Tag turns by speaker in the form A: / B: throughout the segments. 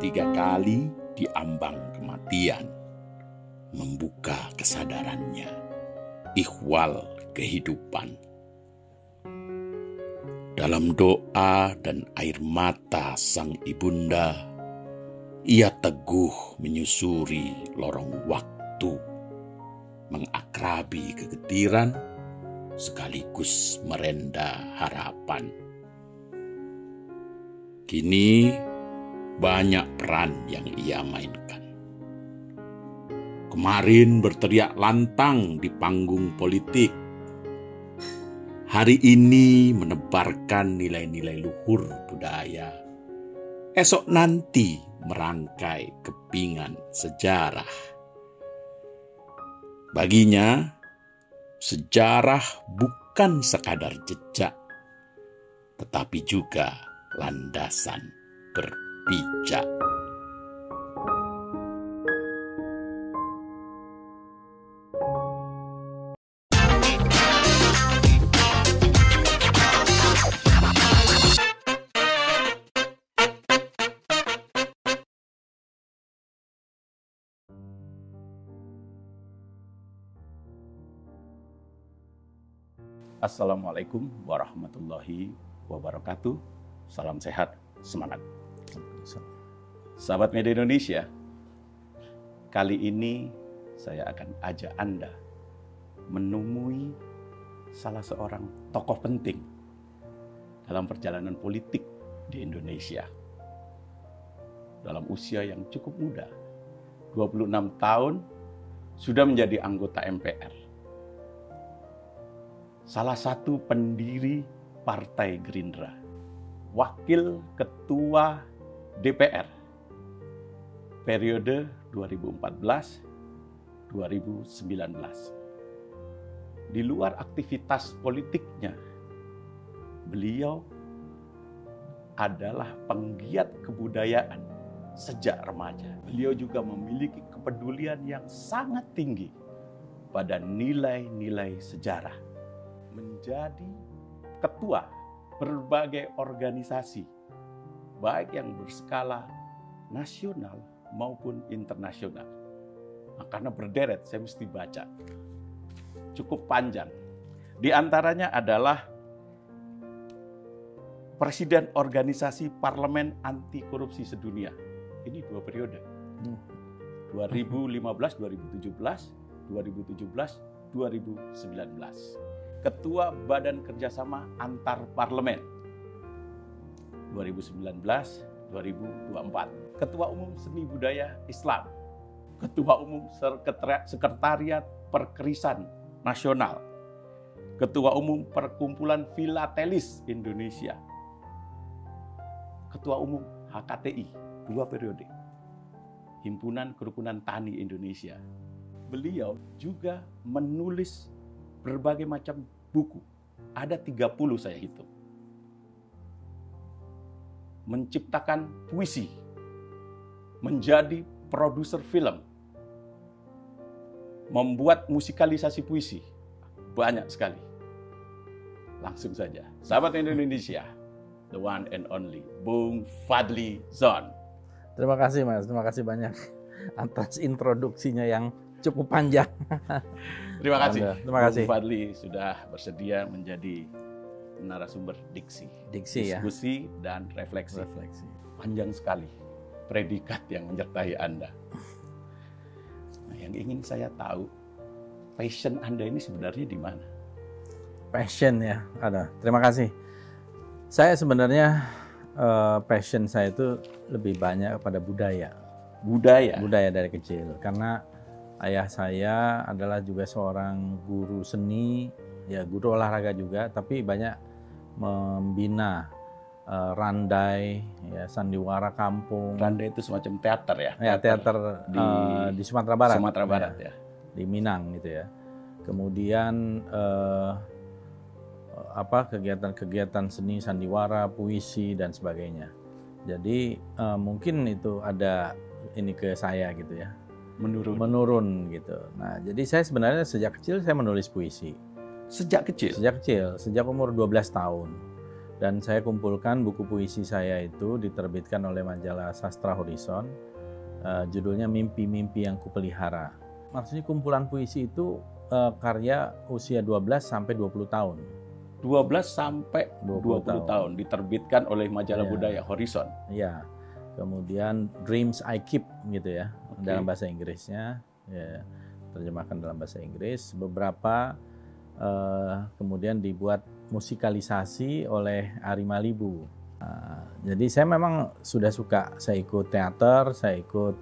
A: 3 kali diambang kematian, membuka kesadarannya, ikhwal kehidupan. Dalam doa dan air mata sang ibunda, ia teguh menyusuri lorong waktu, mengakrabi kegetiran sekaligus merenda harapan. Kini banyak peran yang ia mainkan. Kemarin berteriak lantang di panggung politik. Hari ini menebarkan nilai-nilai luhur budaya. Esok nanti merangkai kepingan sejarah. Baginya, sejarah bukan sekadar jejak, tetapi juga landasan berpijak. Assalamualaikum warahmatullahi wabarakatuh. Salam sehat, semangat. Sahabat Media Indonesia, kali ini saya akan ajak Anda menemui salah seorang tokoh penting dalam perjalanan politik di Indonesia. Dalam usia yang cukup muda, 26 tahun, sudah menjadi anggota MPR. Salah satu pendiri Partai Gerindra, wakil ketua DPR periode 2014-2019. Di luar aktivitas politiknya, beliau adalah penggiat kebudayaan sejak remaja. Beliau juga memiliki kepedulian yang sangat tinggi pada nilai-nilai sejarah. Menjadi ketua berbagai organisasi, baik yang berskala nasional maupun internasional. Nah, karena berderet, saya mesti baca. Cukup panjang. Di antaranya adalah Presiden Organisasi Parlemen Anti Korupsi Sedunia. Ini 2 periode. 2015-2017, 2017-2019. Ketua Badan Kerjasama Antar Parlemen 2019-2024. Ketua Umum Seni Budaya Islam. Ketua Umum Sekretariat Perkerisan Nasional. Ketua Umum Perkumpulan Filatelis Indonesia. Ketua Umum HKTI 2 periode. Himpunan Kerukunan Tani Indonesia. Beliau juga menulis berbagai macam buku. Ada 30 saya hitung. Menciptakan puisi. Menjadi produser film. Membuat musikalisasi puisi. Banyak sekali. Langsung saja. Sahabat Indonesia, the one and only Bung Fadly Zon.
B: Terima kasih Mas, terima kasih banyak atas introduksinya yang cukup panjang.
A: Terima kasih.
B: Terima kasih.
A: Bung Fadly sudah bersedia menjadi narasumber diksi diskusi ya? Dan refleksi. Panjang sekali predikat yang menyertai Anda. Nah, yang ingin saya tahu, passion Anda ini sebenarnya di mana?
B: Passion ya, ada. Terima kasih. Saya sebenarnya passion saya itu lebih banyak kepada budaya. Budaya dari kecil, karena ayah saya adalah juga seorang guru seni, ya guru olahraga juga, tapi banyak membina randai, ya sandiwara kampung.
A: Randai itu semacam teater ya?
B: Ya, teater di Sumatera Barat.
A: Sumatera Barat ya.
B: Di Minang gitu ya. Kemudian kegiatan-kegiatan seni, sandiwara, puisi dan sebagainya. Jadi mungkin itu ada ini ke saya gitu ya. Menurun gitu. Nah, jadi saya sebenarnya sejak kecil saya menulis puisi.
A: Sejak kecil?
B: Sejak kecil, sejak umur 12 tahun. Dan saya kumpulkan buku puisi saya itu diterbitkan oleh majalah Sastra Horizon. Judulnya Mimpi-Mimpi yang Kupelihara. Maksudnya kumpulan puisi itu karya usia 12 sampai 20 tahun.
A: 12 sampai 20 tahun diterbitkan oleh majalah budaya Horizon.
B: Iya. Kemudian Dreams I Keep gitu ya, dalam bahasa Inggrisnya. Ya, terjemahkan dalam bahasa Inggris. Beberapa kemudian dibuat musikalisasi oleh Ari Malibu. Jadi saya memang sudah suka, saya ikut teater, saya ikut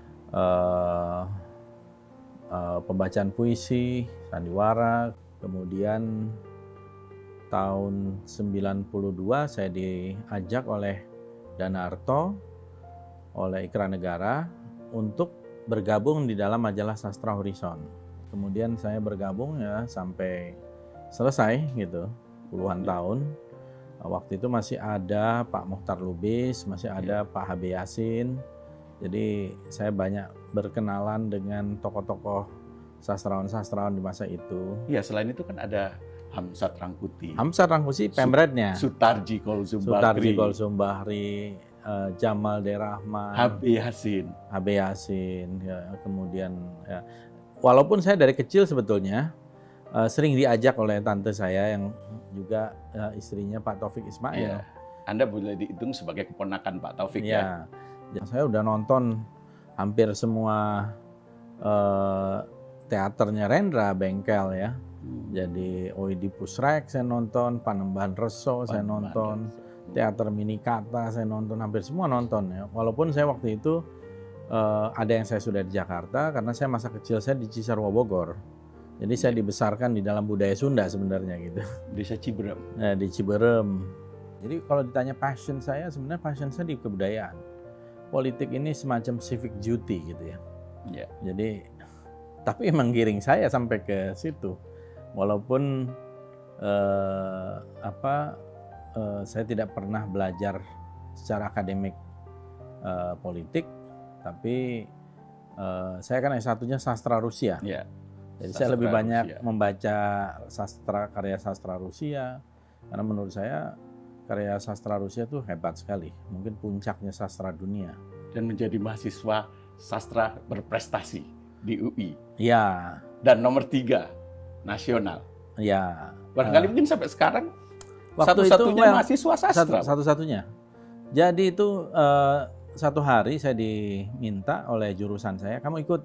B: pembacaan puisi, sandiwara. Kemudian tahun 92 saya diajak oleh Danarto, oleh Ikra Negara untuk bergabung di dalam majalah Sastra Horizon. Kemudian saya bergabung ya sampai selesai gitu, puluhan tahun. Waktu itu masih ada Pak Mokhtar Lubis, masih ada Pak H.B. Yasin. Jadi saya banyak berkenalan dengan tokoh-tokoh sastrawan-sastrawan di masa itu.
A: Iya, selain itu kan ada Hamsat Rangkuti.
B: Hamsat Rangkuti pemretnya.
A: Sutarji
B: Kolzumbahri, Jamal Derahman,
A: H.B. Yasin,
B: ya, kemudian ya. Walaupun saya dari kecil sebetulnya sering diajak oleh tante saya yang juga istrinya Pak Taufik Ismail.
A: Ya. Anda boleh dihitung sebagai keponakan Pak Taufik ya.
B: Saya udah nonton hampir semua teaternya Rendra Bengkel ya. Jadi Oedipus Rex saya nonton, Panembahan Reso saya nonton, Teater Mini Kata saya nonton, hampir semua nonton ya. Walaupun saya waktu itu ada yang saya sudah di Jakarta karena saya masa kecil saya di Cisarua Bogor. Jadi saya dibesarkan di dalam budaya Sunda sebenarnya gitu.
A: Desa Ciberem.
B: Nah, di Ciberem. Jadi kalau ditanya passion saya, sebenarnya passion saya di kebudayaan. Politik ini semacam civic duty gitu ya.
A: Yeah.
B: Jadi tapi menggiring saya sampai ke situ. Walaupun saya tidak pernah belajar secara akademik politik, tapi saya kan S1-nya sastra Rusia.
A: Yeah.
B: Jadi saya lebih banyak membaca karya sastra Rusia, karena menurut saya karya sastra Rusia itu hebat sekali, mungkin puncaknya sastra dunia.
A: Dan menjadi mahasiswa sastra berprestasi di UI.
B: Ya.
A: Dan nomor 3 nasional.
B: Ya.
A: Barangkali mungkin sampai sekarang satu-satunya mahasiswa sastra.
B: Satu-satunya. Jadi itu satu hari saya diminta oleh jurusan saya, kamu ikut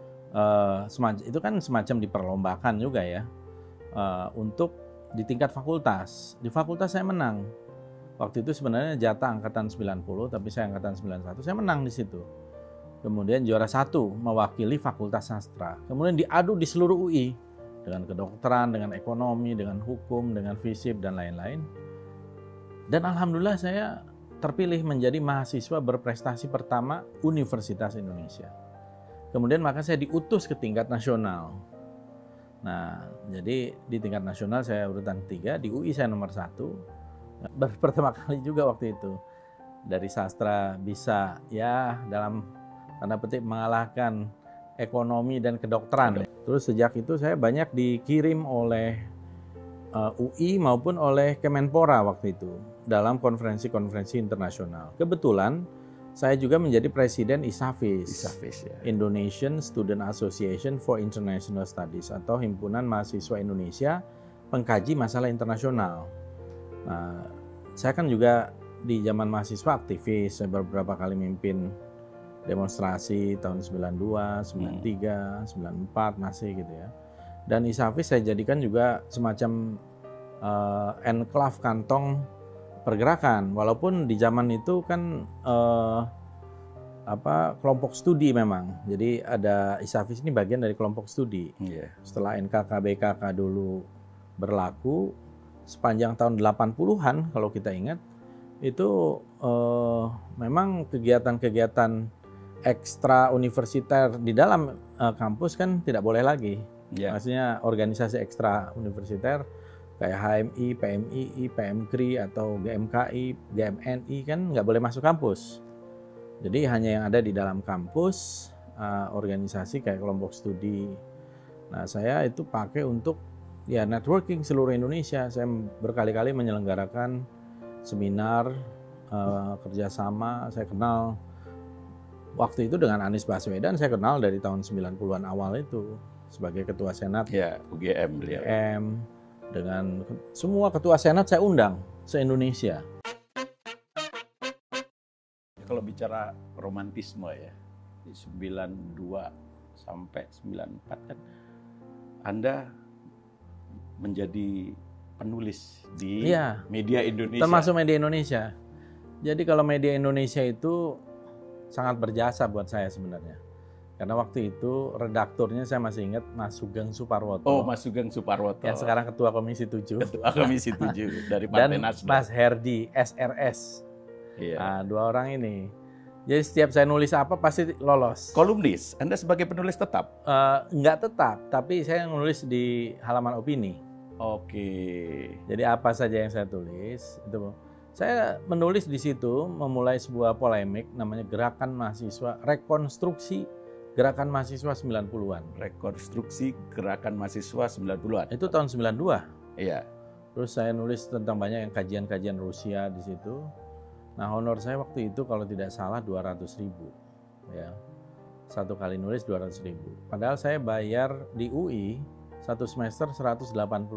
B: itu kan semacam diperlombakan juga ya, untuk di tingkat fakultas. Di fakultas saya menang. Waktu itu sebenarnya jatah angkatan 90, tapi saya angkatan 91, saya menang di situ. Kemudian juara 1 mewakili fakultas sastra. Kemudian diadu di seluruh UI dengan kedokteran, dengan ekonomi, dengan hukum, dengan FISIP dan lain-lain. Dan alhamdulillah saya terpilih menjadi mahasiswa berprestasi pertama Universitas Indonesia. Kemudian maka saya diutus ke tingkat nasional. Nah, jadi di tingkat nasional saya urutan 3, di UI saya nomor 1. Baru pertama kali juga waktu itu dari sastra bisa ya dalam tanda petik mengalahkan ekonomi dan kedokteran. Terus sejak itu saya banyak dikirim oleh UI maupun oleh Kemenpora waktu itu dalam konferensi-konferensi internasional. Kebetulan saya juga menjadi presiden ISAFIS ya. Indonesian Student Association for International Studies atau Himpunan Mahasiswa Indonesia Pengkaji Masalah Internasional. Nah, saya kan juga di zaman mahasiswa aktivis, saya beberapa kali mimpin demonstrasi tahun 92, 93, 94 masih gitu ya. Dan ISAFIS saya jadikan juga semacam enclave kantong pergerakan, walaupun di zaman itu kan kelompok studi memang. Jadi ada ISAFIS ini bagian dari kelompok studi. Setelah NKKBKK dulu berlaku sepanjang tahun 80-an kalau kita ingat, itu memang kegiatan-kegiatan ekstra universiter di dalam kampus kan tidak boleh lagi. Maksudnya organisasi ekstra universiter kayak HMI, PMII, PMKRI atau GMKI, GMNI kan nggak boleh masuk kampus. Jadi hanya yang ada di dalam kampus, organisasi kayak kelompok studi. Nah, saya itu pakai untuk ya networking seluruh Indonesia. Saya berkali-kali menyelenggarakan seminar, kerjasama. Saya kenal waktu itu dengan Anies Baswedan, saya kenal dari tahun 90-an awal itu sebagai ketua Senat.
A: Ya, UGM beliau.
B: UGM, dengan semua ketua Senat saya undang se-Indonesia.
A: Kalau bicara romantisme ya, di 92 sampai 94 kan Anda menjadi penulis di media Indonesia.
B: Termasuk media Indonesia. Jadi kalau media Indonesia itu sangat berjasa buat saya sebenarnya. Karena waktu itu redakturnya saya masih ingat Mas Sugeng Suparwoto.
A: Oh, Mas Sugeng Suparwoto.
B: Yang sekarang Ketua Komisi 7.
A: Ketua Komisi 7 dari Partai Nasdem.
B: Dan Mas Herdi, SRS.
A: Iya.
B: Nah, dua orang ini. Jadi setiap saya nulis apa pasti lolos.
A: Kolumnis? Anda sebagai penulis tetap?
B: Enggak tetap, tapi saya nulis di halaman opini.
A: Oke.
B: Jadi apa saja yang saya tulis, itu saya menulis di situ memulai sebuah polemik namanya Gerakan Mahasiswa, rekonstruksi Gerakan Mahasiswa 90-an.
A: Rekonstruksi Gerakan Mahasiswa 90-an.
B: Itu tahun 92.
A: Iya.
B: Terus saya nulis tentang banyak yang kajian-kajian Rusia di situ. Nah, honor saya waktu itu kalau tidak salah 200.000. Ya. Satu kali nulis 200.000. Padahal saya bayar di UI satu semester 180.000.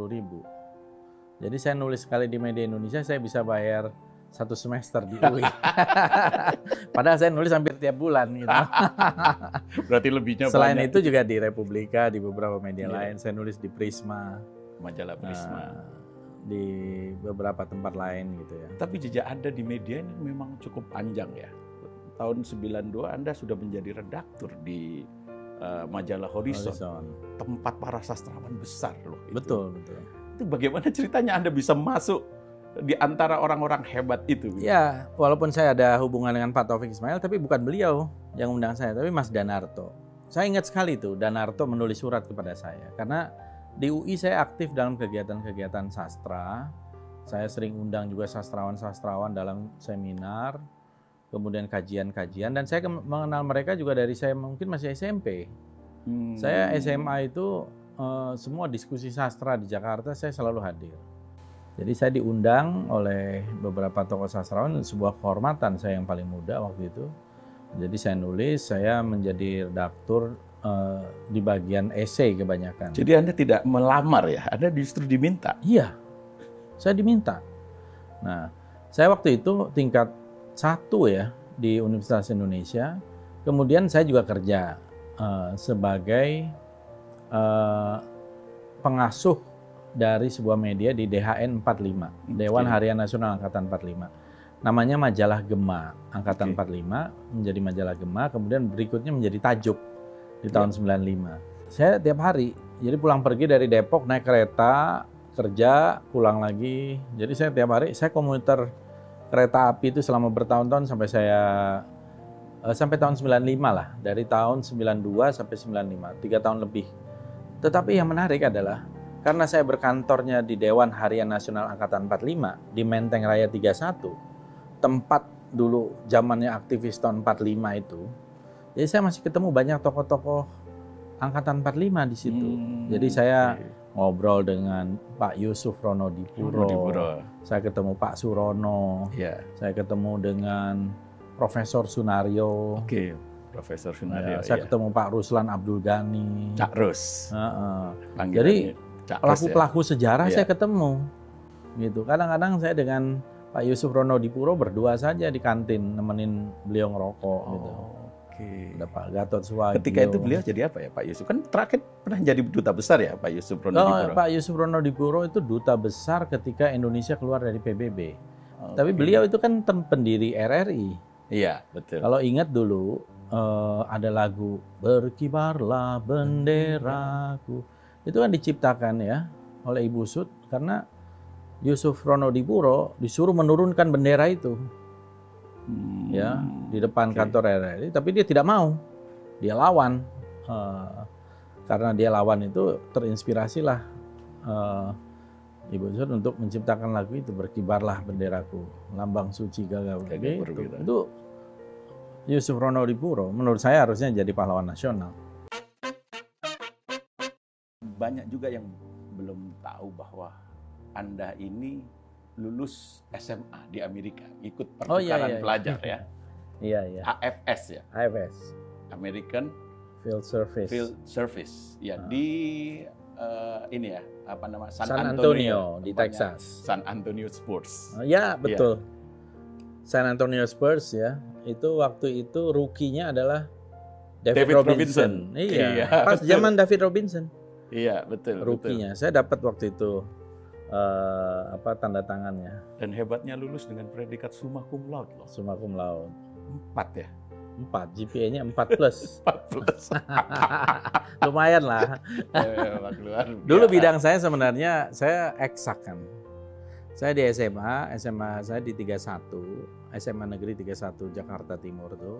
B: Jadi saya nulis sekali di media Indonesia, saya bisa bayar satu semester di UI. Padahal saya nulis hampir tiap bulan gitu.
A: Berarti lebihnya
B: selain
A: banyak.
B: itu juga di Republika, di beberapa media lain, saya nulis di Prisma.
A: Majalah Prisma.
B: Di beberapa tempat lain gitu ya.
A: Tapi jejak Anda di media ini memang cukup panjang ya. Tahun 92 Anda sudah menjadi redaktur di majalah Horizon. Tempat para sastrawan besar loh.
B: Betul.
A: Itu bagaimana ceritanya Anda bisa masuk di antara orang-orang hebat itu?
B: Ya, walaupun saya ada hubungan dengan Pak Taufik Ismail, tapi bukan beliau yang undang saya, tapi Mas Danarto. Saya ingat sekali tuh, Danarto menulis surat kepada saya. Karena di UI saya aktif dalam kegiatan-kegiatan sastra. Saya sering undang juga sastrawan-sastrawan dalam seminar, kemudian kajian-kajian. Dan saya mengenal mereka juga dari saya mungkin masih SMP. Saya SMA itu semua diskusi sastra di Jakarta saya selalu hadir. Jadi saya diundang oleh beberapa tokoh sastrawan, sebuah kehormatan saya yang paling muda waktu itu. Jadi saya nulis, saya menjadi redaktur di bagian esai kebanyakan.
A: Jadi Anda tidak melamar ya? Anda justru diminta?
B: Iya, saya diminta. Nah, saya waktu itu tingkat 1 ya di Universitas Indonesia. Kemudian saya juga kerja sebagai pengasuh dari sebuah media di DHN 45, Dewan Harian Nasional Angkatan 45. Namanya Majalah Gema, Angkatan 45, menjadi Majalah Gema, kemudian berikutnya menjadi Tajuk di tahun 95. Saya tiap hari, jadi pulang pergi dari Depok naik kereta, kerja, pulang lagi. Jadi saya tiap hari, saya komuter kereta api itu selama bertahun-tahun sampai tahun 95 lah. Dari tahun 92 sampai 95, 3 tahun lebih. Tetapi yang menarik adalah karena saya berkantornya di Dewan Harian Nasional Angkatan 45 di Menteng Raya 31, tempat dulu zamannya aktivis tahun 45 itu. Jadi saya masih ketemu banyak tokoh-tokoh Angkatan 45 di situ. Jadi saya ngobrol dengan Pak Yusuf Ronodipuro. Saya ketemu Pak Surono. Saya ketemu dengan Profesor Sunario.
A: Profesor Sunario.
B: Saya ketemu Pak Ruslan Abdul Ghani.
A: Cak Rus.
B: Jadi pelaku-pelaku sejarah saya ketemu. Gitu. Kadang-kadang saya dengan Pak Yusuf Ronodipuro berdua saja di kantin nemenin beliau ngerokok gitu. Ada Pak Gatot Suwagyo.
A: Ketika itu beliau jadi apa ya Pak Yusuf? Kan terakhir pernah jadi duta besar ya Pak Yusuf Ronodipuro.
B: Pak Yusuf Ronodipuro itu duta besar ketika Indonesia keluar dari PBB. Tapi beliau itu kan pendiri RRI.
A: Iya, betul.
B: Kalau ingat dulu ada lagu Berkibarlah Benderaku. Itu kan diciptakan ya oleh Ibu Sud karena Yusuf Ronodipuro disuruh menurunkan bendera itu. Ya, di depan kantor RRI, tapi dia tidak mau, dia lawan. Karena dia lawan itu terinspirasilah Ibu Sud untuk menciptakan lagu itu, Berkibarlah Benderaku, lambang suci gagah gitu. Itu Yusuf Ronodipuro, menurut saya harusnya jadi pahlawan nasional.
A: Banyak juga yang belum tahu bahwa Anda ini lulus SMA di Amerika, ikut pertukaran pelajar ya.
B: Iya.
A: AFS ya.
B: AFS.
A: American
B: Field
A: Service. Ya di ini ya, apa nama?
B: San Antonio di Texas.
A: San Antonio Spurs.
B: Ya betul. San Antonio Spurs ya. Itu waktu itu rookie-nya adalah David Robinson. Iya. Pas zaman David Robinson.
A: Iya betul.
B: Rookie-nya. Saya dapat waktu itu tanda tangannya.
A: Dan hebatnya lulus dengan predikat summa cum laude loh.
B: Summa cum laude.
A: 4 ya?
B: 4, GPA-nya 4+.
A: 4+.
B: Lumayan lah. Dulu bidang saya sebenarnya, saya eksak kan. Saya di SMA saya di 31, SMA Negeri 31 Jakarta Timur tuh.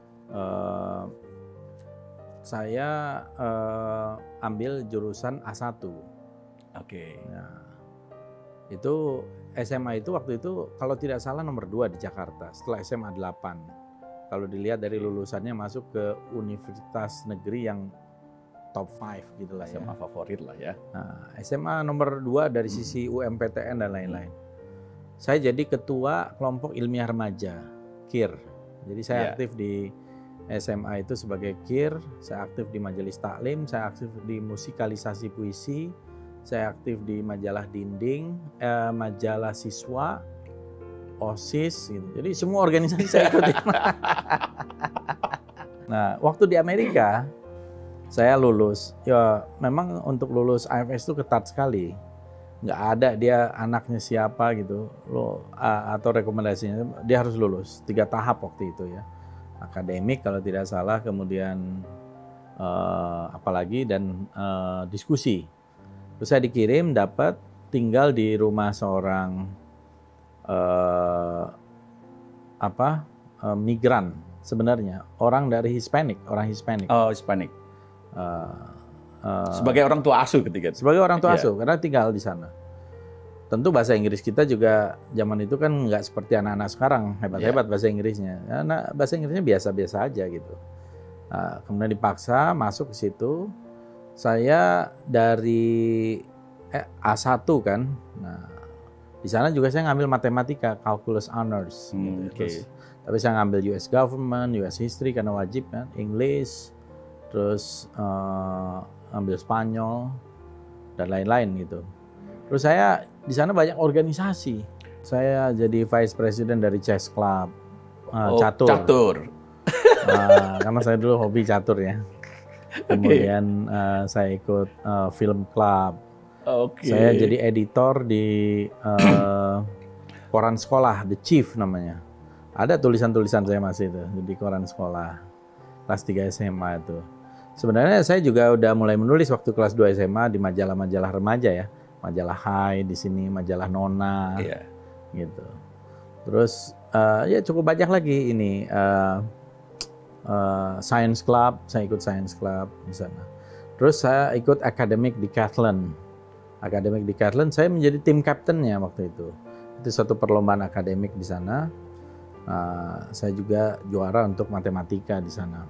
B: Saya ambil jurusan A1.
A: Oke.
B: Nah, itu SMA itu waktu itu kalau tidak salah nomor 2 di Jakarta setelah SMA 8. Kalau dilihat dari lulusannya masuk ke universitas negeri yang top 5 gitu lah ya.
A: SMA favorit lah ya.
B: Nah, SMA nomor 2 dari sisi UMPTN dan lain-lain. Saya jadi ketua kelompok ilmiah remaja, KIR. Jadi saya aktif di SMA itu sebagai KIR, saya aktif di majelis taklim, saya aktif di musikalisasi puisi, saya aktif di majalah dinding, majalah siswa, OSIS gitu. Jadi semua organisasi saya ikuti. Nah, waktu di Amerika saya lulus. Ya memang untuk lulus AFS itu ketat sekali. Nggak ada dia anaknya siapa gitu atau rekomendasinya, dia harus lulus 3 tahap waktu itu ya. Akademik kalau tidak salah, kemudian apalagi dan diskusi. Terus saya dikirim, dapat tinggal di rumah seorang migran sebenarnya, orang dari orang Hispanik.
A: Oh, Hispanik. Sebagai orang tua asuh ketika itu.
B: Sebagai orang tua asuh, karena tinggal di sana. Tentu bahasa Inggris kita juga zaman itu kan nggak seperti anak-anak sekarang hebat-hebat bahasa Inggrisnya. Karena bahasa Inggrisnya biasa-biasa aja gitu. Nah, kemudian dipaksa masuk ke situ. Saya dari A1 kan. Nah, di sana juga saya ngambil matematika, calculus honors. Gitu. Terus, tapi saya ngambil US government, US history karena wajib kan, English, terus ambil Spanyol dan lain-lain gitu. Terus saya di sana banyak organisasi. Saya jadi vice president dari chess club, catur. Karena saya dulu hobi catur ya. Kemudian saya ikut film club. Saya jadi editor di koran sekolah, The Chief namanya. Ada tulisan-tulisan saya masih itu di koran sekolah kelas 3 SMA itu. Sebenarnya saya juga udah mulai menulis waktu kelas 2 SMA di majalah-majalah remaja ya. Majalah Hai di sini, majalah Nona, gitu. Terus ya cukup banyak lagi ini Science Club, saya ikut Science Club di sana. Terus saya ikut Academic Decathlon. Academic Decathlon saya menjadi tim captain-nya waktu itu. Itu satu perlombaan akademik di sana. Saya juga juara untuk matematika di sana.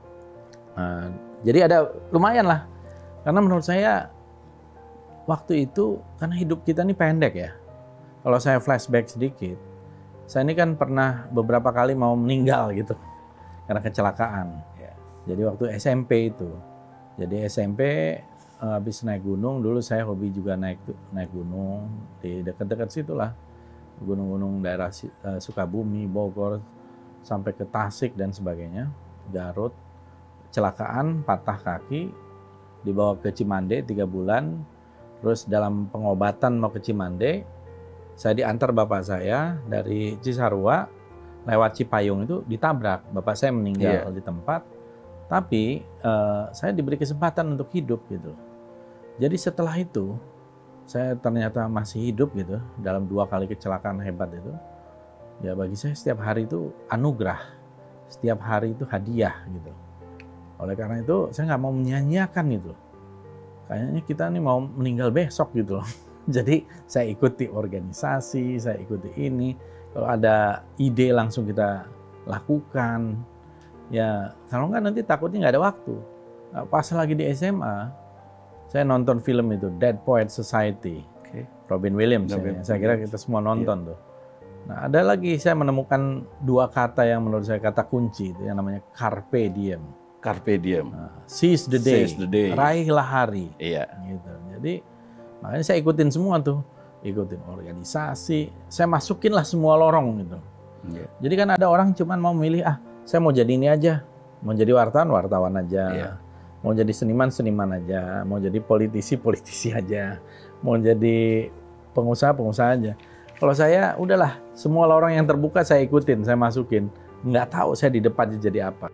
B: Jadi ada lumayan lah. Karena menurut saya waktu itu karena hidup kita ini pendek ya. Kalau saya flashback sedikit, saya ini kan pernah beberapa kali mau meninggal gitu karena kecelakaan. Jadi waktu SMP itu. Jadi SMP habis naik gunung, dulu saya hobi juga naik gunung di dekat-dekat situlah. Gunung-gunung daerah Sukabumi, Bogor, sampai ke Tasik dan sebagainya, Garut. Kecelakaan, patah kaki, dibawa ke Cimande 3 bulan. Terus dalam pengobatan mau ke Cimande, saya diantar bapak saya dari Cisarua lewat Cipayung itu ditabrak. Bapak saya meninggal di tempat, tapi saya diberi kesempatan untuk hidup gitu. Jadi setelah itu saya ternyata masih hidup gitu dalam 2 kali kecelakaan hebat itu. Ya bagi saya setiap hari itu anugerah, setiap hari itu hadiah gitu. Oleh karena itu saya nggak mau menyanyiakan gitu. Kayaknya kita nih mau meninggal besok gitu loh. Jadi saya ikuti organisasi, saya ikuti ini. Kalau ada ide langsung kita lakukan. Ya kalau nggak nanti takutnya nggak ada waktu. Nah, pas lagi di SMA, saya nonton film itu Dead Poets Society. Robin Williams. Saya kira kita semua nonton tuh. Nah, ada lagi saya menemukan dua kata yang menurut saya kata kunci itu yang namanya carpe diem.
A: Carpe diem.
B: Seize the day. Raihlah hari.
A: Iya.
B: Gitu. Jadi makanya saya ikutin semua tuh. Ikutin organisasi. Saya masukinlah semua lorong gitu.
A: Iya.
B: Jadi kan ada orang cuman mau milih, saya mau jadi ini aja. Mau jadi wartawan aja.
A: Iya.
B: Mau jadi seniman aja. Mau jadi politisi aja. Mau jadi pengusaha aja. Kalau saya, udahlah, semua lorong yang terbuka saya ikutin, saya masukin. Nggak tahu saya di depannya jadi apa.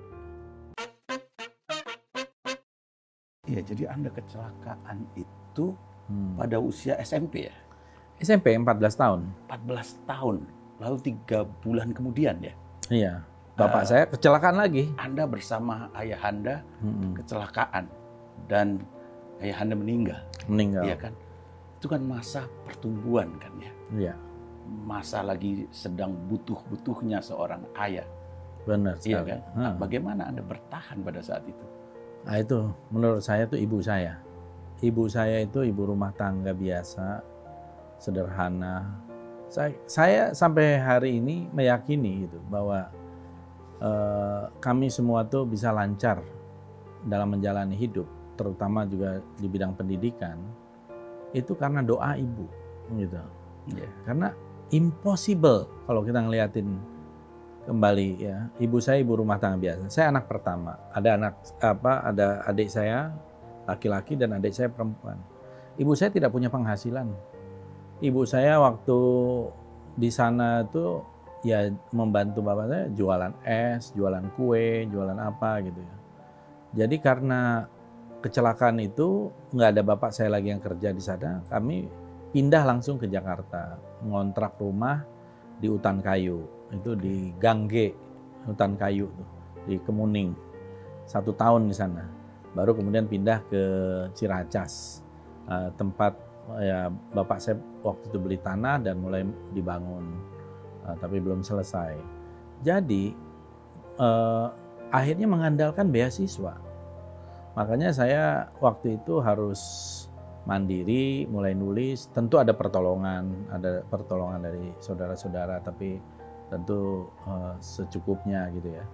A: Iya, jadi Anda kecelakaan itu pada usia SMP ya?
B: SMP, 14 tahun.
A: 14 tahun, lalu 3 bulan kemudian ya?
B: Iya, bapak saya kecelakaan lagi.
A: Anda bersama ayahanda kecelakaan, dan ayahanda meninggal. Iya kan? Itu kan masa pertumbuhan kan ya?
B: Iya.
A: Masa lagi sedang butuh-butuhnya seorang ayah.
B: Benar sekali.
A: Iya kan? Nah, bagaimana Anda bertahan pada saat itu?
B: Nah itu, menurut saya itu ibu saya. Ibu saya itu ibu rumah tangga biasa, sederhana. Saya sampai hari ini meyakini gitu, bahwa kami semua tuh bisa lancar dalam menjalani hidup, terutama juga di bidang pendidikan, itu karena doa ibu, gitu. Yeah. Karena impossible kalau kita ngeliatin kembali ya. Ibu saya ibu rumah tangga biasa. Saya anak pertama. Ada adik saya laki-laki dan adik saya perempuan. Ibu saya tidak punya penghasilan. Ibu saya waktu di sana tuh ya membantu bapak saya jualan es, jualan kue, jualan apa gitu ya. Jadi karena kecelakaan itu nggak ada bapak saya lagi yang kerja di sana, kami pindah langsung ke Jakarta, ngontrak rumah di Hutan Kayu, itu di Gang G, Hutan Kayu tuh, di Kemuning, 1 tahun di sana. Baru kemudian pindah ke Ciracas, tempat ya bapak saya waktu itu beli tanah dan mulai dibangun, tapi belum selesai. Jadi akhirnya mengandalkan beasiswa. Makanya saya waktu itu harus mandiri, mulai nulis. Tentu ada pertolongan dari saudara-saudara, tapi tentu secukupnya gitu ya.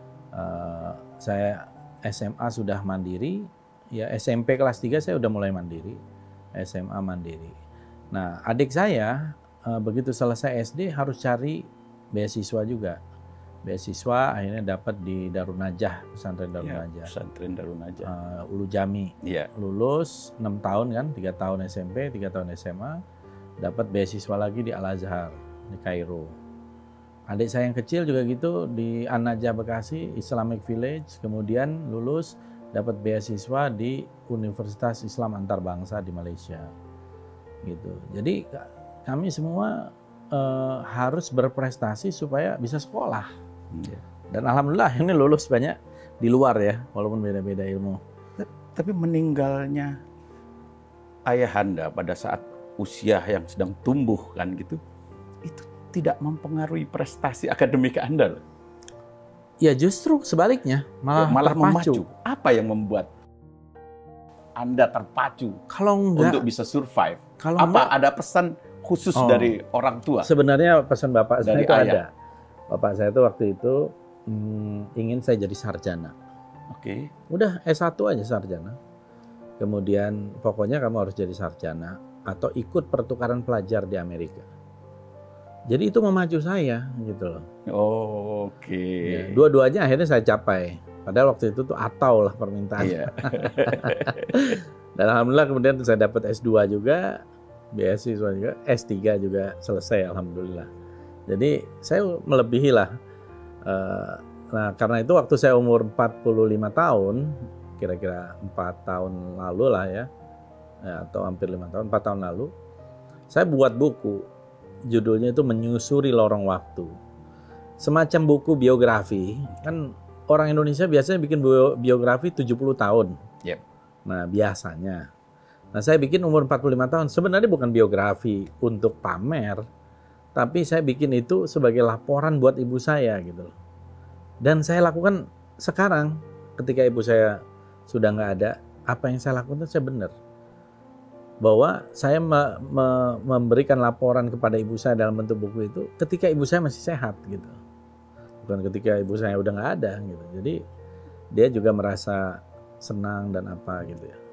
B: Saya SMA sudah mandiri, ya SMP kelas 3 saya udah mulai mandiri, SMA mandiri. Nah, adik saya begitu selesai SD harus cari beasiswa juga. Beasiswa akhirnya dapat di Darun Najah, pesantren Darun Najah.
A: Pesantren Darun Najah.
B: Ulu Jami.
A: Yeah.
B: Lulus 6 tahun kan, 3 tahun SMP, 3 tahun SMA, dapat beasiswa lagi di Al-Azhar di Kairo. Adik saya yang kecil juga gitu di An-Najah Bekasi, Islamic Village, kemudian lulus dapat beasiswa di Universitas Islam Antarbangsa di Malaysia. Gitu. Jadi kami semua harus berprestasi supaya bisa sekolah. Dan alhamdulillah ini lulus banyak di luar ya, walaupun beda-beda ilmu.
A: Tapi meninggalnya ayahanda pada saat usia yang sedang tumbuh kan gitu, itu tidak mempengaruhi prestasi akademik Anda.
B: Ya justru sebaliknya, malah
A: memacu. Apa yang membuat Anda terpacu untuk bisa survive? Ada pesan khusus dari orang tua?
B: Sebenarnya pesan bapak saya itu ada. Bapak saya itu waktu itu ingin saya jadi sarjana.
A: Oke.
B: Udah S1 aja sarjana. Kemudian pokoknya kamu harus jadi sarjana atau ikut pertukaran pelajar di Amerika. Jadi itu memacu saya gitu loh.
A: Oke.
B: Ya, dua-duanya akhirnya saya capai. Padahal waktu itu tuh atau lah permintaan.
A: Iya.
B: Dan alhamdulillah kemudian saya dapat S2 juga, beasiswa juga, S3 juga selesai alhamdulillah. Jadi saya melebihi lah. Nah karena itu waktu saya umur 45 tahun, kira-kira 4 tahun lalu lah ya atau hampir 5 tahun, 4 tahun lalu, saya buat buku. Judulnya itu Menyusuri Lorong Waktu. Semacam buku biografi. Kan orang Indonesia biasanya bikin biografi 70 tahun.
A: Yep.
B: Nah biasanya. Nah saya bikin umur 45 tahun. Sebenarnya bukan biografi untuk pamer. Tapi saya bikin itu sebagai laporan buat ibu saya gitu loh. Dan saya lakukan sekarang ketika ibu saya sudah nggak ada. Apa yang saya lakukan itu saya benar. bahwa saya memberikan laporan kepada ibu saya dalam bentuk buku itu ketika ibu saya masih sehat gitu, bukan ketika ibu saya udah nggak ada gitu. Jadi dia juga merasa senang dan apa gitu ya.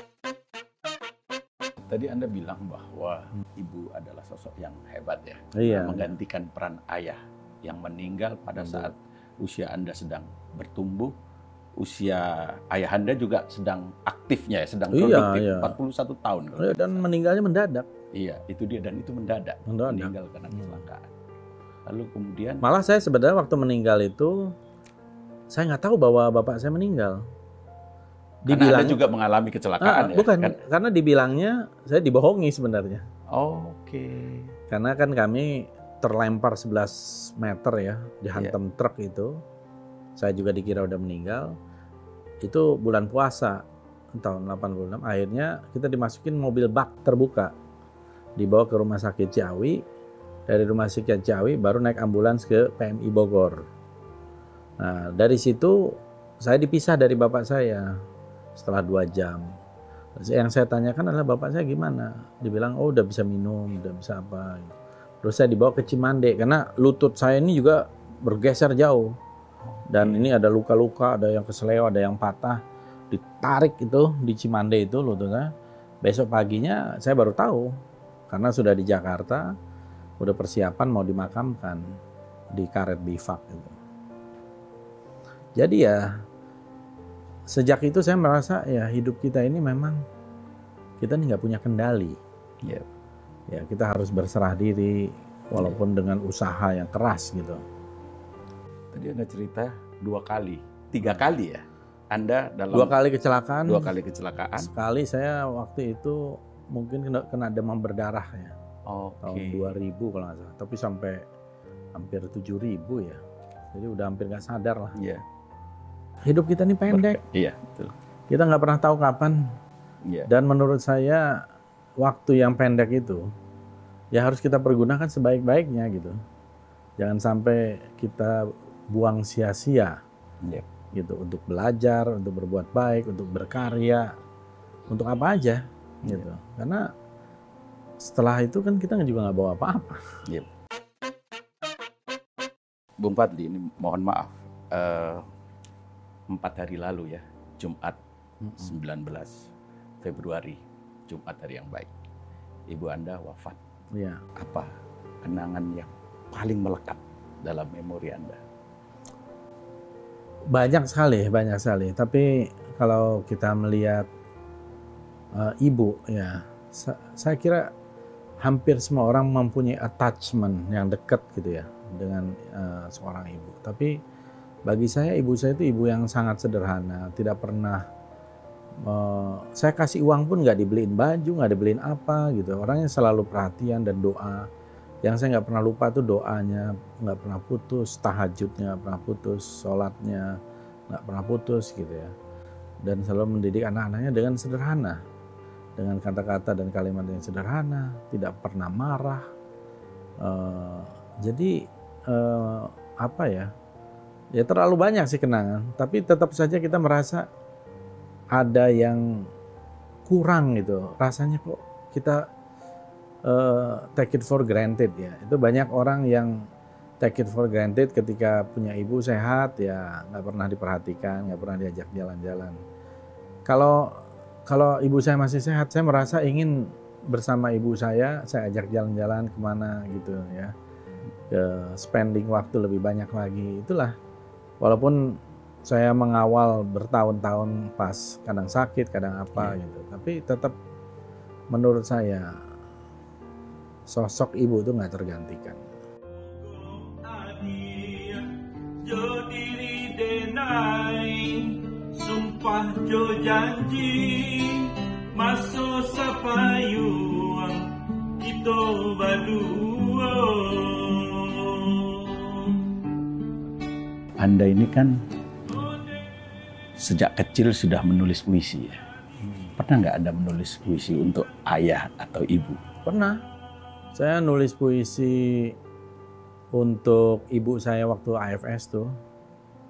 A: Tadi Anda bilang bahwa ibu adalah sosok yang hebat ya,
B: iya,
A: menggantikan peran ayah yang meninggal pada saat usia Anda sedang bertumbuh. Usia ayah Anda juga sedang aktifnya ya, sedang produktif, 41 tahun.
B: Dan meninggalnya mendadak.
A: Iya, itu dia, dan itu mendadak. Meninggal karena kecelakaan. Lalu kemudian...
B: Malah saya sebenarnya waktu meninggal itu, saya nggak tahu bahwa bapak saya meninggal.
A: Karena Anda juga mengalami kecelakaan ya?
B: Bukan, karena dibilangnya saya dibohongi sebenarnya.
A: Oke.
B: Karena kan kami terlempar 11 meter ya, dihantam truk itu. Saya juga dikira udah meninggal. Itu bulan puasa tahun 86. Akhirnya kita dimasukin mobil bak terbuka, dibawa ke rumah sakit Ciawi. Dari rumah sakit Ciawi baru naik ambulans ke PMI Bogor. Nah dari situ saya dipisah dari bapak saya setelah 2 jam. Yang saya tanyakan adalah bapak saya gimana. Dibilang udah bisa minum, udah bisa apa. Terus saya dibawa ke Cimande karena lutut saya ini juga bergeser jauh. Dan ini ada luka-luka, ada yang kesleo, ada yang patah, ditarik itu di Cimande itu lututnya. Besok paginya saya baru tahu karena sudah di Jakarta, udah persiapan mau dimakamkan di karet bifak itu. Jadi ya sejak itu saya merasa ya hidup kita ini memang kita nih nggak punya kendali. Ya kita harus berserah diri walaupun dengan usaha yang keras gitu.
A: Tadi Anda cerita 2 kali, 3 kali ya? Anda dalam
B: 2 kali kecelakaan.
A: 2 kali kecelakaan.
B: Sekali saya waktu itu mungkin kena demam berdarah ya. Tahun 2000 kalau nggak salah. Tapi sampai hampir 7.000 ya. Jadi udah hampir nggak sadar lah.
A: Iya.
B: Hidup kita ini pendek.
A: Iya, betul.
B: Kita nggak pernah tahu kapan.
A: Iya.
B: Dan menurut saya waktu yang pendek itu ya harus kita pergunakan sebaik-baiknya gitu. Jangan sampai kita buang sia-sia gitu, untuk belajar, untuk berbuat baik, untuk berkarya, untuk apa aja gitu. Karena setelah itu kan kita juga nggak bawa apa-apa.
A: Bung Fadli, ini mohon maaf, 4 hari lalu ya, Jumat 19 Februari, Jumat hari yang baik, ibu Anda wafat.
B: Iya.
A: Apa kenangan yang paling melekat dalam memori Anda?
B: Banyak sekali. Tapi kalau kita melihat ibu, ya, saya kira hampir semua orang mempunyai attachment yang dekat gitu ya dengan seorang ibu. Tapi bagi saya ibu saya itu ibu yang sangat sederhana, tidak pernah saya kasih uang pun nggak dibeliin baju, nggak dibeliin apa gitu. Orangnya selalu perhatian dan doa. Yang saya nggak pernah lupa tuh doanya, nggak pernah putus, tahajudnya nggak pernah putus, sholatnya nggak pernah putus gitu ya. Dan selalu mendidik anak-anaknya dengan sederhana, dengan kata-kata dan kalimat yang sederhana, tidak pernah marah. Jadi apa ya? Ya terlalu banyak sih kenangan, tapi tetap saja kita merasa ada yang kurang gitu. Rasanya kok kita take it for granted ya. Itu banyak orang yang take it for granted ketika punya ibu sehat ya nggak pernah diperhatikan, nggak pernah diajak jalan-jalan. Kalau ibu saya masih sehat, saya merasa ingin bersama ibu saya ajak jalan-jalan kemana gitu ya, ke spending waktu lebih banyak lagi. Itulah, walaupun saya mengawal bertahun-tahun pas kadang sakit, kadang apa gitu, tapi tetap menurut saya sosok ibu itu nggak tergantikan.
C: Jo diri denai, sumpah jo janji, masuk sapayuang kita berdua.
A: Anda ini kan sejak kecil sudah menulis puisi ya. Pernah nggak Anda menulis puisi untuk ayah atau ibu?
B: Pernah. Saya nulis puisi untuk ibu saya waktu AFS tuh.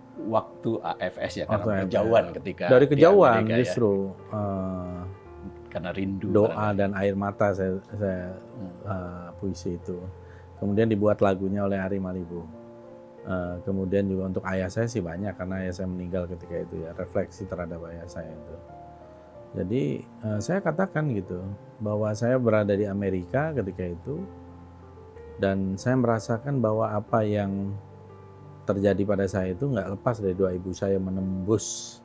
A: Waktu AFS ya, karena kejauhan ketika
B: dari kejauhan
A: Amerika,
B: justru.
A: Ya. karena rindu.
B: Doa dan air mata saya puisi itu. Kemudian dibuat lagunya oleh Ari Malibu. Kemudian juga untuk ayah saya sih banyak, karena ayah saya meninggal ketika itu ya, refleksi terhadap ayah saya itu. Jadi saya katakan gitu, bahwa saya berada di Amerika ketika itu, dan saya merasakan bahwa apa yang terjadi pada saya itu nggak lepas dari doa ibu saya menembus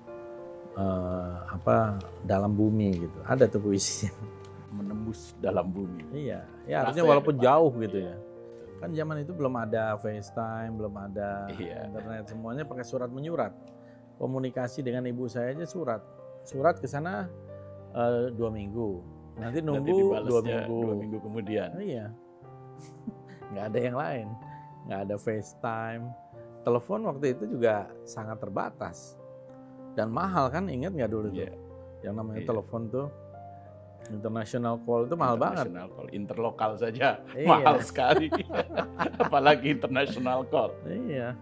B: dalam bumi gitu. Ada tuh puisi.
A: Menembus dalam bumi.
B: Iya, ya artinya walaupun jauh gitu ya. Kan zaman itu belum ada FaceTime, belum ada internet, semuanya pakai surat menyurat. Komunikasi dengan ibu saya aja surat. Surat ke sana 2 minggu. Nanti nunggu 2 minggu
A: kemudian.
B: Iya. Nggak ada yang lain. Nggak ada FaceTime. Telepon waktu itu juga sangat terbatas. Dan mahal kan, ingat nggak dulu tuh? Yang namanya telepon tuh, international call itu mahal banget.
A: International call, interlokal saja mahal sekali. Apalagi international call.
B: Iya.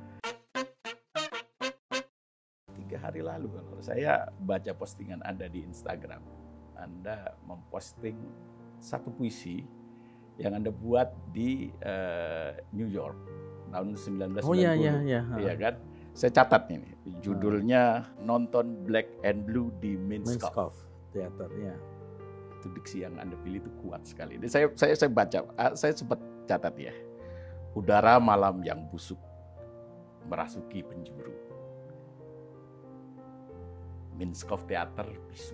A: 3 hari lalu kalau saya baca postingan Anda di Instagram, Anda memposting satu puisi yang Anda buat di New York tahun 1990.
B: Oh iya.
A: Iya kan? Saya catat ini. Judulnya Nonton Black and Blue di Minskoff
B: Theater, ya.
A: Itu diksi yang Anda pilih itu kuat sekali. Jadi saya baca, saya sempat catat ya. Udara malam yang busuk merasuki penjuru. Minskoff Theater bisu.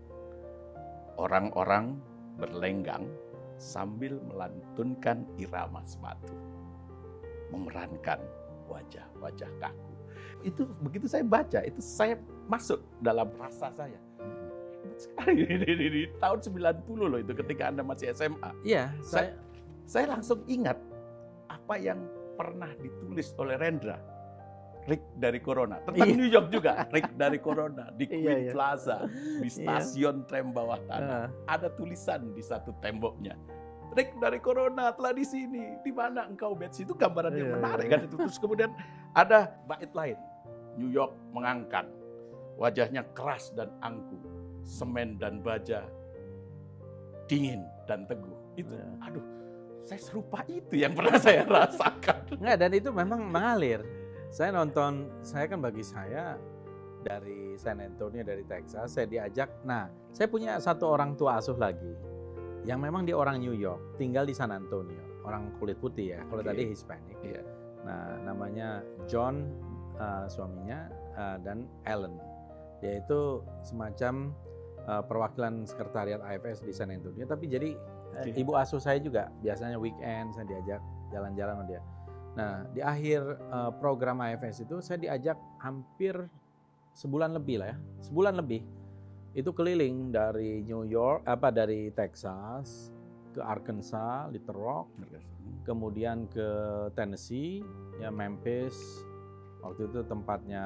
A: Orang-orang berlenggang sambil melantunkan irama sepatu. Memerankan wajah-wajah kaku. Itu begitu saya baca, itu saya masuk dalam rasa saya. Sekali di tahun 90 loh itu, ketika Anda masih SMA.
B: Iya,
A: saya langsung ingat apa yang pernah ditulis oleh Rendra, Rick dari Corona, tentang New York juga. Rick dari Corona di Queen Plaza, di stasiun tram bawah tanah. Ada tulisan di satu temboknya, Rick dari Corona telah di sini. Di mana engkau, Betsy? Itu gambaran yang menarik kan itu. Terus kemudian ada bait lain, New York mengangkang, wajahnya keras dan angkuh, semen dan baja, dingin dan teguh. Itu, aduh, saya serupa itu yang pernah saya rasakan.
B: Enggak, dan itu memang mengalir. Saya nonton, saya kan bagi saya dari San Antonio, dari Texas, saya diajak. Nah, saya punya satu orang tua asuh lagi, yang memang dia orang New York, tinggal di San Antonio, orang kulit putih ya. Kalau tadi Hispanic. Nah, namanya John, suaminya, dan Ellen. Dia itu semacam perwakilan sekretariat IFS di San Antonio, tapi jadi ibu asuh saya juga. Biasanya weekend saya diajak jalan-jalan sama dia. Nah, di akhir program IFS itu saya diajak hampir sebulan lebih lah ya, sebulan lebih. Itu keliling dari New York, dari Texas ke Arkansas, Little Rock, kemudian ke Tennessee, ya Memphis, waktu itu tempatnya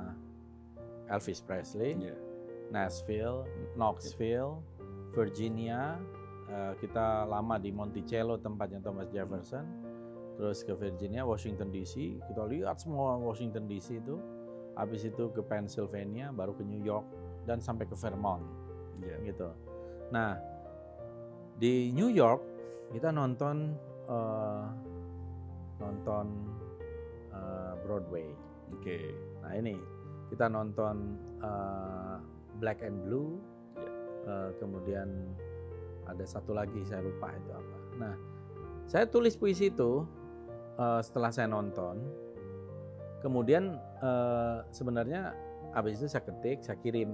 B: Elvis Presley. Nashville, Knoxville, Virginia, kita lama di Monticello tempatnya Thomas Jefferson, terus ke Virginia, Washington DC, kita lihat semua Washington DC itu, habis itu ke Pennsylvania, baru ke New York, dan sampai ke Vermont, gitu. Nah, di New York kita nonton Broadway. Nah ini kita nonton Black and Blue, kemudian ada satu lagi saya lupa itu apa. Nah, saya tulis puisi itu setelah saya nonton. Kemudian sebenarnya habis itu saya ketik, saya kirim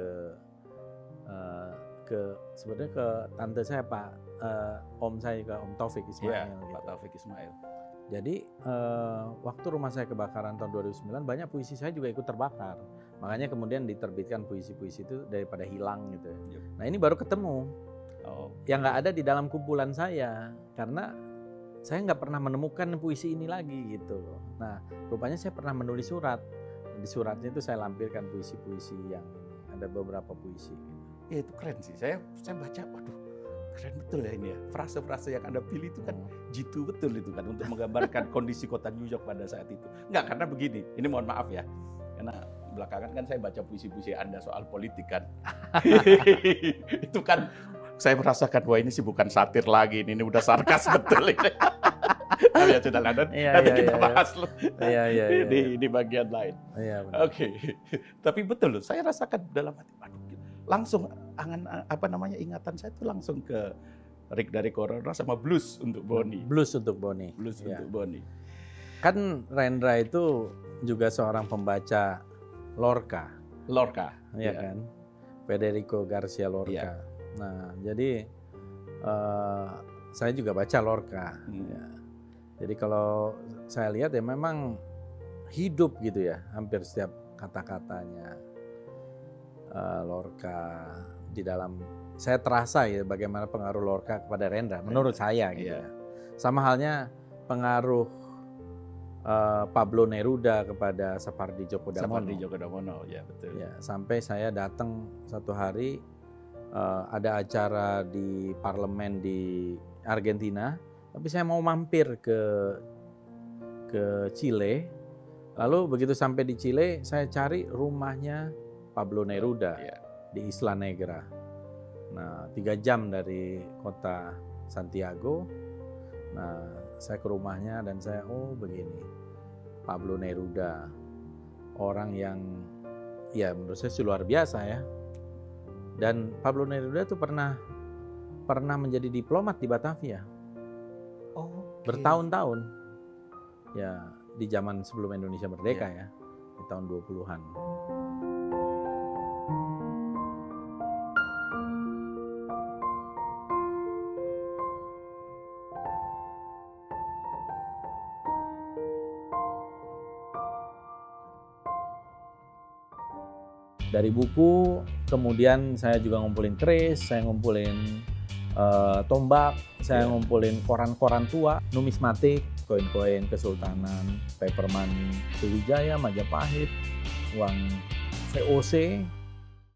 B: sebenarnya ke tante saya, Pak Om saya, ke Om Taufik Ismail.
A: Gitu. Pak Taufik Ismail.
B: Jadi waktu rumah saya kebakaran tahun 2009, banyak puisi saya juga ikut terbakar. Makanya kemudian diterbitkan puisi-puisi itu daripada hilang gitu. Nah ini baru ketemu. Yang nggak ada di dalam kumpulan saya, karena saya nggak pernah menemukan puisi ini lagi gitu. Nah rupanya saya pernah menulis surat. Di suratnya itu saya lampirkan puisi-puisi yang ini. Ada beberapa puisi. Gitu.
A: Ya itu keren sih. Saya baca, waduh, keren betul ya ini ya. Frase-frase yang Anda pilih itu kan jitu betul itu kan, untuk menggambarkan kondisi kota New York pada saat itu. Enggak, karena begini, ini mohon maaf ya. Karena belakangan kan saya baca puisi-puisi Anda soal politik kan. Itu kan saya merasakan, wah ini sih bukan satir lagi, ini udah sarkas betul ini. Ya sudah lah, nanti kita bahas loh. Di bagian lain. Oke. Tapi betul loh, saya rasakan dalam hati, langsung ingatan saya itu langsung ke Rick dari Corona sama Blues untuk Boni.
B: Blues untuk Boni.
A: Untuk Boni.
B: Kan Rendra itu juga seorang pembaca Lorca.
A: Iya
B: kan? Federico Garcia Lorca.
A: Ya.
B: Nah, jadi saya juga baca Lorca. Ya. Jadi kalau saya lihat ya memang hidup gitu ya, hampir setiap kata-katanya Lorca di dalam. Saya terasa ya bagaimana pengaruh Lorca kepada Rendra, menurut saya gitu ya. Sama halnya pengaruh Pablo Neruda kepada Sapardi Djoko Damono.
A: Ya betul.
B: Ya, sampai saya datang satu hari ada acara di parlemen di Argentina, tapi saya mau mampir ke Chile. Lalu begitu sampai di Chile, saya cari rumahnya Pablo Neruda di Isla Negra. Nah, 3 jam dari kota Santiago. Nah, saya ke rumahnya dan saya, begini, Pablo Neruda, orang yang ya menurut saya luar biasa ya. Dan Pablo Neruda itu pernah menjadi diplomat di Batavia. Bertahun-tahun. Ya, di zaman sebelum Indonesia merdeka ya, di tahun 20-an. Dari buku, kemudian saya juga ngumpulin keris, saya ngumpulin tombak, saya ngumpulin koran-koran tua, numismatik, koin-koin kesultanan, paper money, Sriwijaya, Majapahit, uang VOC,